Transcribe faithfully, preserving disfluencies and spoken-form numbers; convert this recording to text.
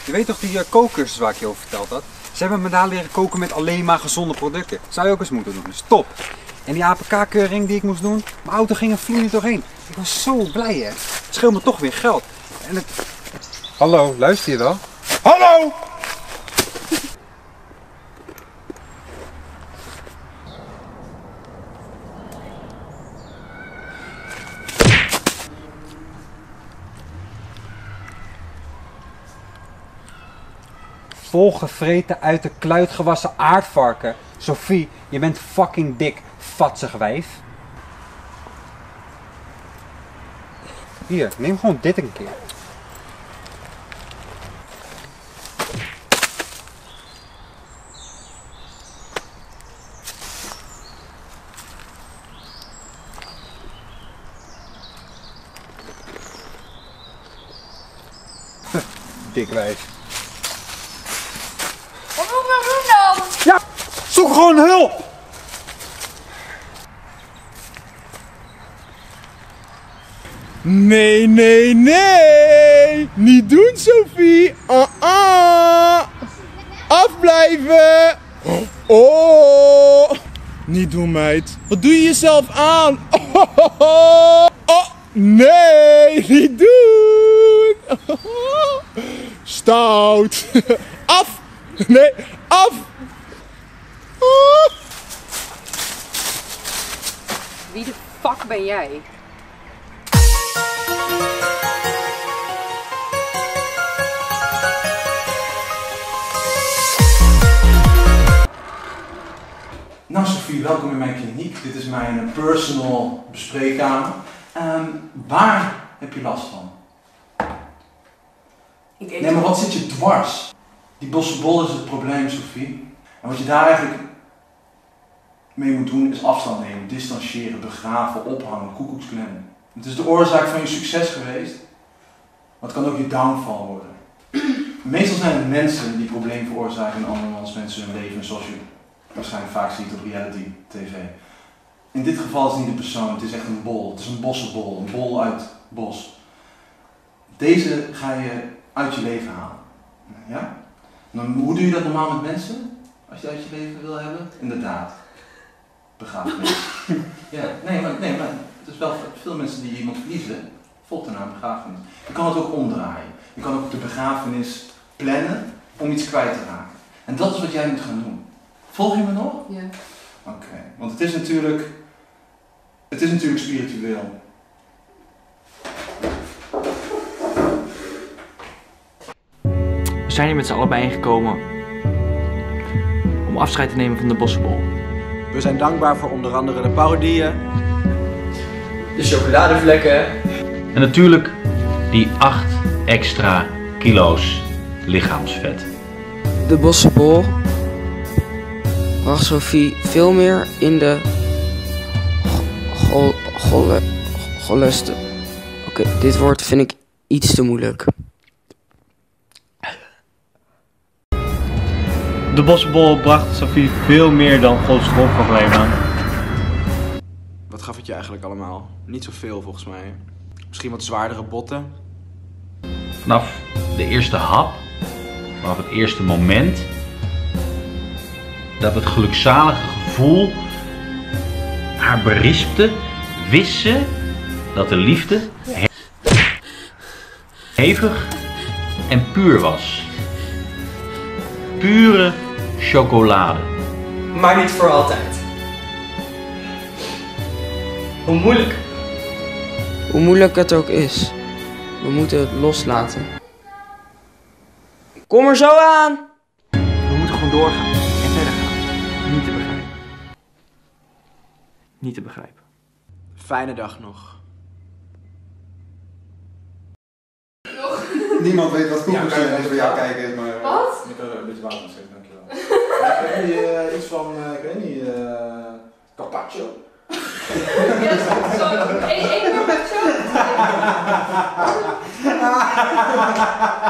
Je weet toch die uh, kookcursus waar ik je over verteld had? Ze hebben me daar leren koken met alleen maar gezonde producten. Zou je ook eens moeten doen, dus top. En die A P K-keuring die ik moest doen, mijn auto ging er vloeiend doorheen. Ik was zo blij, hè. Het scheelt me toch weer geld. En het... Hallo, luister je wel? Hallo! Volgevreten uit de kluit gewassen aardvarken. Sophie, je bent fucking dik, vatsig wijf. Hier, neem gewoon dit een keer. Dik wijf. Wat moet ik nou doen dan? Ja, zoek gewoon hulp! Nee, nee, nee! Niet doen, Sophie! Ah, ah! Afblijven! Oh! Niet doen, meid. Wat doe je jezelf aan? Oh, oh, oh. Oh, nee! Niet doen! Stout! Af! Nee, af! Oh. Wie de fuck ben jij? Nou Sophie, welkom in mijn kliniek. Dit is mijn personal bespreekkamer. Um, waar heb je last van? Ik eet Nee, maar wat zit je dwars? Die bossenbol is het probleem, Sophie. En wat je daar eigenlijk mee moet doen is afstand nemen, distancieren, begraven, ophangen, koekoeksklemmen. Het is de oorzaak van je succes geweest, maar het kan ook je downfall worden. Meestal zijn het mensen die problemen veroorzaken in andermans mensen hun leven, zoals je waarschijnlijk vaak ziet op reality tv. In dit geval is het niet een persoon, het is echt een bol. Het is een bossenbol, een bol uit bos. Deze ga je uit je leven halen. Ja? Dan, hoe doe je dat normaal met mensen? Als je uit je leven wil hebben? Inderdaad. Begrafenis. Ja, nee, maar, nee, maar het is wel veel mensen die iemand verliezen, volgt daarna een begrafenis. Je kan het ook omdraaien. Je kan ook de begrafenis plannen om iets kwijt te raken. En dat is wat jij moet gaan doen. Volg je me nog? Ja. Oké, okay. Want het is natuurlijk, het is natuurlijk spiritueel. We zijn hier met z'n allen bijeengekomen om afscheid te nemen van de bossenbol. We zijn dankbaar voor onder andere de parodieën, de chocoladevlekken en natuurlijk die acht extra kilo's lichaamsvet. De bossenbol bracht Sophie veel meer in de go go goleste. Oké, okay, dit woord vind ik iets te moeilijk. De bossenbol bracht Sophie veel meer dan cholesterolproblemen. Wat gaf het je eigenlijk allemaal? Niet zoveel volgens mij. Misschien wat zwaardere botten. Vanaf de eerste hap, vanaf het eerste moment, dat het gelukzalige gevoel haar berispte, wist ze dat de liefde he hevig en puur was. Pure chocolade. Maar niet voor altijd. Hoe moeilijk. Hoe moeilijk het ook is, we moeten het loslaten. Kom er zo aan! We moeten gewoon doorgaan en verder gaan. Niet te begrijpen. Niet te begrijpen. Fijne dag nog. Niemand weet wat koekoeksklemmen ja, voor jou kijken is, maar... Wat? Ik kan er een beetje water geven, dankjewel. Heb je uh, iets van, uh, ik weet niet, uh, carpaccio? Ja, zo. Eén keer met zo.